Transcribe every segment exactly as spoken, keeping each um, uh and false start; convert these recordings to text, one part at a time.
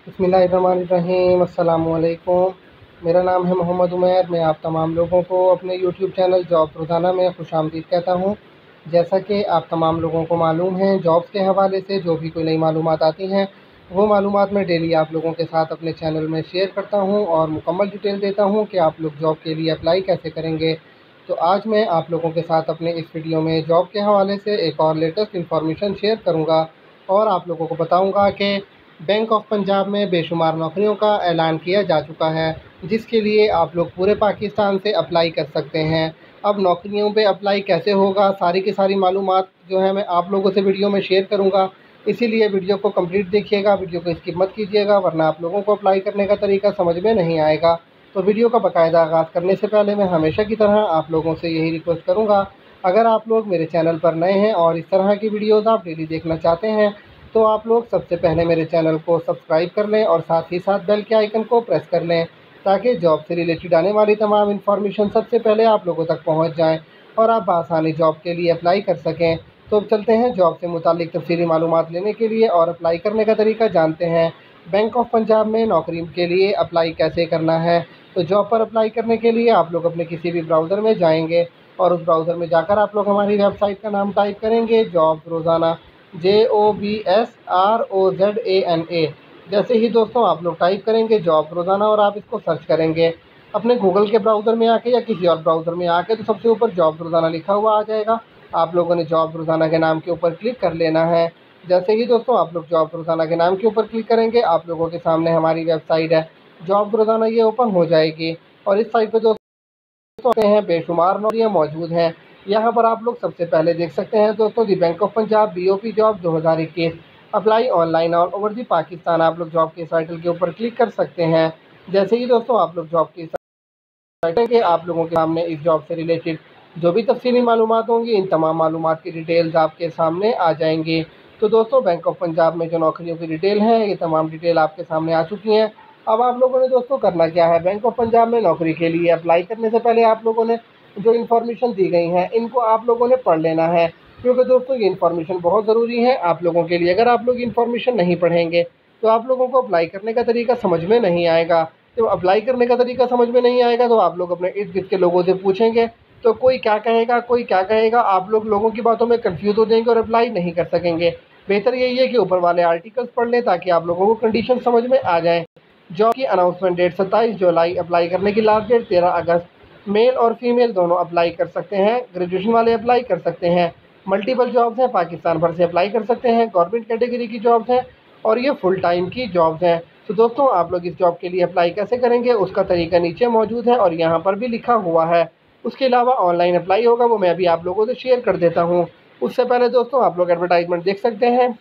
बिस्मिल्लाहिर्रहमानिर्रहीम, अस्सलामुअलैकुम। मेरा नाम है मोहम्मद उमैर। मैं आप तमाम लोगों को अपने यूट्यूब चैनल जॉब रोज़ाना में खुशामदीद कहता हूँ। जैसा कि आप तमाम लोगों को मालूम है, जॉब्स के हवाले से जो भी कोई नई मालूमात आती हैं, वो मालूमात मैं डेली आप लोगों के साथ अपने चैनल में शेयर करता हूँ और मुकम्मल डिटेल देता हूँ कि आप लोग जॉब के लिए अप्लाई कैसे करेंगे। तो आज मैं आप लोगों के साथ अपने इस वीडियो में जॉब के हवाले से एक और लेटेस्ट इन्फॉर्मेशन शेयर करूँगा और आप लोगों को बताऊँगा कि बैंक ऑफ पंजाब में बेशुमार नौकरियों का ऐलान किया जा चुका है, जिसके लिए आप लोग पूरे पाकिस्तान से अप्लाई कर सकते हैं। अब नौकरियों पे अप्लाई कैसे होगा, सारी की सारी मालूमात जो है मैं आप लोगों से वीडियो में शेयर करूंगा। इसीलिए वीडियो को कंप्लीट देखिएगा, वीडियो को स्किप मत कीजिएगा, वरना आप लोगों को अप्लाई करने का तरीका समझ में नहीं आएगा। तो वीडियो का बाकायदा आगाज़ करने से पहले मैं हमेशा की तरह आप लोगों से यही रिक्वेस्ट करूँगा, अगर आप लोग मेरे चैनल पर नए हैं और इस तरह की वीडियोज़ आप डेली देखना चाहते हैं, तो आप लोग सबसे पहले मेरे चैनल को सब्सक्राइब कर लें और साथ ही साथ बेल के आइकन को प्रेस कर लें, ताकि जॉब से रिलेटेड आने वाली तमाम इन्फॉर्मेशन सबसे पहले आप लोगों तक पहुंच जाएं और आप आसानी जॉब के लिए अप्लाई कर सकें। तो अब चलते हैं जॉब से मुतालिक तफसीली मालूमात लेने के लिए और अप्लाई करने का तरीका जानते हैं। बैंक ऑफ पंजाब में नौकरी के लिए अप्लाई कैसे करना है। तो जॉब पर अप्लाई करने के लिए आप लोग अपने किसी भी ब्राउज़र में जाएंगे और उस ब्राउज़र में जाकर आप लोग हमारी वेबसाइट का नाम टाइप करेंगे, जॉब रोज़ाना, J O B S R O Z A N A. जैसे ही दोस्तों आप लोग टाइप करेंगे जॉब रोज़ाना और आप इसको सर्च करेंगे अपने गूगल के ब्राउज़र में आके या किसी और ब्राउज़र में आके, तो सबसे ऊपर जॉब रोज़ाना लिखा हुआ आ जाएगा। आप लोगों ने जॉब रोज़ाना के नाम के ऊपर क्लिक कर लेना है। जैसे ही दोस्तों आप लोग जॉब रोज़ाना के नाम के ऊपर क्लिक करेंगे, आप लोगों के सामने हमारी वेबसाइट है जॉब रोज़ाना, ये ओपन हो जाएगी और इस साइट पर दोस्तों हैं बेशुमार नौकरियाँ मौजूद हैं। यहाँ पर आप लोग सबसे पहले देख सकते हैं दोस्तों, the bank of Punjab B O P job दो हज़ार इक्कीस अप्लाई ऑनलाइन और ओवर दी पाकिस्तान। आप लोग जॉब के टाइटल के ऊपर क्लिक कर सकते हैं। जैसे ही दोस्तों आप लोग जॉब की टाइटल के, आप लोगों के सामने इस जॉब से रिलेटेड जो भी तफसीली मालूमात होंगी, इन तमाम मालूमात की डिटेल्स आपके सामने आ जाएंगी। तो दोस्तों बैंक ऑफ पंजाब में जो नौकरियों की डिटेल है, ये तमाम डिटेल आपके सामने आ चुकी हैं। अब आप लोगों ने दोस्तों करना क्या है, बैंक ऑफ पंजाब में नौकरी के लिए अप्लाई करने से पहले आप लोगों ने जो इन्फॉर्मेशन दी गई हैं, इनको आप लोगों ने पढ़ लेना है, क्योंकि दोस्तों ये इन्फॉर्मेशन बहुत ज़रूरी है आप लोगों के लिए। अगर आप लोग इन्फॉर्मेशन नहीं पढ़ेंगे तो आप लोगों को अप्लाई करने का तरीका समझ में नहीं आएगा। तो अप्लाई करने का तरीका समझ में नहीं आएगा तो आप लोग अपने इर्द गिर्द के लोगों से पूछेंगे तो कोई क्या कहेगा कोई क्या कहेगा, आप लोग लोगों की बातों में कंफ्यूज हो जाएंगे और अप्लाई नहीं कर सकेंगे। बेहतर यही है कि ऊपर वाले आर्टिकल्स पढ़ लें ताकि आप लोगों को कंडीशन समझ में आ जाए। जॉब की अनाउंसमेंट डेट सत्ताईस जुलाई, अप्लाई करने की लास्ट डेट तेरह अगस्त। मेल और फीमेल दोनों अप्लाई कर सकते हैं, ग्रेजुएशन वाले अप्लाई कर सकते हैं। मल्टीपल जॉब्स हैं, पाकिस्तान भर से अप्लाई कर सकते हैं, गवर्नमेंट कैटेगरी की जॉब्स हैं और ये फुल टाइम की जॉब्स हैं। तो दोस्तों आप लोग इस जॉब के लिए अप्लाई कैसे करेंगे उसका तरीका नीचे मौजूद है और यहाँ पर भी लिखा हुआ है। उसके अलावा ऑनलाइन अप्लाई होगा, वो मैं अभी आप लोगों से शेयर कर देता हूँ। उससे पहले दोस्तों आप लोग एडवर्टाइजमेंट देख सकते हैं,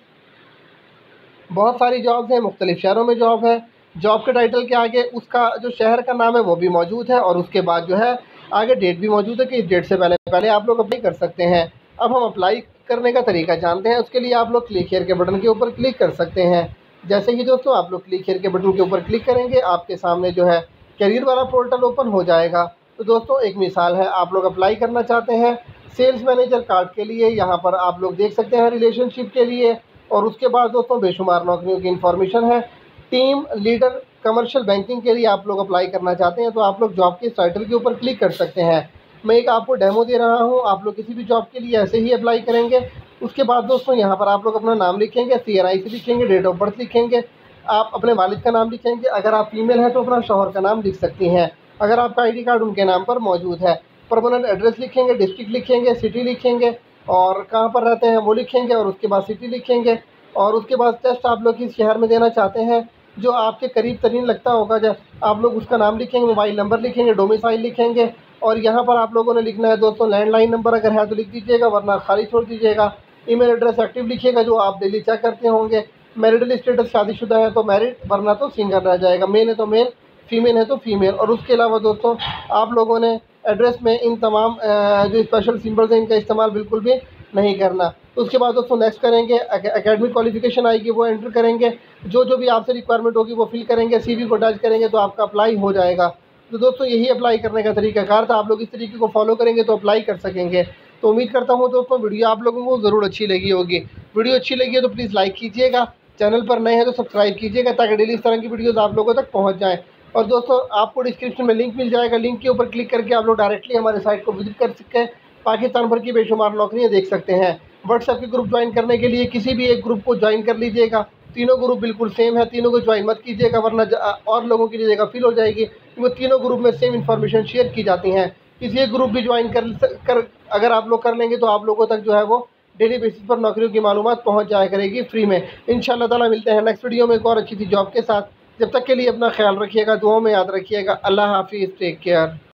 बहुत सारी जॉब्स हैं, मुख्तलिफ शहरों में जॉब है। जॉब के टाइटल के आगे उसका जो शहर का नाम है वो भी मौजूद है और उसके बाद जो है आगे डेट भी मौजूद है कि इस डेट से पहले पहले आप लोग अप्लाई कर सकते हैं। अब हम अप्लाई करने का तरीका जानते हैं। उसके लिए आप लोग क्लिक हियर के बटन के ऊपर क्लिक कर सकते हैं। जैसे ही दोस्तों आप लोग क्लिक हियर के बटन के ऊपर क्लिक करेंगे, आपके सामने जो है करियर वाला पोर्टल ओपन हो जाएगा। तो दोस्तों एक मिसाल है, आप लोग अप्लाई करना चाहते हैं सेल्स मैनेजर कार्ड के लिए, यहाँ पर आप लोग देख सकते हैं रिलेशनशिप के लिए, और उसके बाद दोस्तों बेशुमार नौकरियों की इन्फॉर्मेशन है। टीम लीडर कमर्शियल बैंकिंग के लिए आप लोग अप्लाई करना चाहते हैं तो आप लोग जॉब के टाइटल के ऊपर क्लिक कर सकते हैं। मैं एक आपको डेमो दे रहा हूं, आप लोग किसी भी जॉब के लिए ऐसे ही अप्लाई करेंगे। उसके बाद दोस्तों यहाँ पर आप लोग अपना नाम लिखेंगे, सी एन आई सी लिखेंगे, डेट ऑफ बर्थ लिखेंगे, आप अपने वालिद का नाम लिखेंगे, अगर आप फीमेल हैं तो अपना शौहर का नाम लिख सकती हैं, अगर आपका आई डी कार्ड उनके नाम पर मौजूद है। परमानेंट एड्रेस लिखेंगे, डिस्ट्रिक्ट लिखेंगे, सिटी लिखेंगे और कहाँ पर रहते हैं वो लिखेंगे और उसके बाद सिटी लिखेंगे और उसके बाद टेस्ट आप लोग किस शहर में देना चाहते हैं जो आपके करीब तरीन लगता होगा, जब आप लोग उसका नाम लिखेंगे, मोबाइल नंबर लिखेंगे, डोमिसाइल लिखेंगे और यहाँ पर आप लोगों ने लिखना है दोस्तों लैंडलाइन नंबर अगर है तो लिख दीजिएगा, वरना खाली छोड़ दीजिएगा। ईमेल एड्रेस एक्टिव लिखिएगा जो आप डेली चेक करते होंगे। मैरिटल स्टेटस शादीशुदा है तो मैरिड, वरना तो सिंगल रह जाएगा। मेल है तो मेल, फीमेल है तो फीमेल। और उसके अलावा दोस्तों आप लोगों ने एड्रेस में इन तमाम जो स्पेशल सिंबल्स हैं इनका इस्तेमाल बिल्कुल भी नहीं करना। उसके बाद दोस्तों नेक्स्ट करेंगे, एकेडमिक क्वालिफिकेशन आएगी वो एंटर करेंगे, जो जो भी आपसे रिक्वायरमेंट होगी वो फिल करेंगे, सीवी को अटैच करेंगे तो आपका अप्लाई हो जाएगा। तो दोस्तों यही अप्लाई करने का तरीकाकार था, आप लोग इस तरीके को फॉलो करेंगे तो अप्लाई कर सकेंगे। तो उम्मीद करता हूँ दोस्तों वीडियो आप लोगों को ज़रूर अच्छी लगी होगी। वीडियो अच्छी लगी है तो प्लीज़ लाइक कीजिएगा चैनल पर नए हैं तो सब्सक्राइब कीजिएगा ताकि डेली इस तरह की वीडियोज़ आप लोगों तक पहुँच जाएँ। और दोस्तों आपको डिस्क्रिप्शन में लिंक मिल जाएगा, लिंक के ऊपर क्लिक करके आप लोग डायरेक्टली हमारे साइट को विजिट कर सकते हैं, पाकिस्तान भर की बेशुमार नौकरियाँ देख सकते हैं। व्हाट्सएप के ग्रुप ज्वाइन करने के लिए किसी भी एक ग्रुप को ज्वाइन कर लीजिएगा, तीनों ग्रुप बिल्कुल सेम है, तीनों को ज्वाइन मत कीजिएगा वरना और लोगों की जगह फिल हो जाएगी, वो तीनों ग्रुप में सेम इन्फॉर्मेशन शेयर की जाती हैं। किसी एक ग्रुप भी ज्वाइन कर कर अगर आप लोग कर लेंगे तो आप लोगों तक जो है वो डेली बेसिस पर नौकरियों की मालूमात पहुंच जाया करेगी फ्री में। इंशाल्लाह ताला मिलते हैं नेक्स्ट वीडियो में एक और अच्छी सी जॉब के साथ। जब तक के लिए अपना ख्याल रखिएगा, दुआओं में याद रखिएगा। अल्लाह हाफिज़, टेक केयर।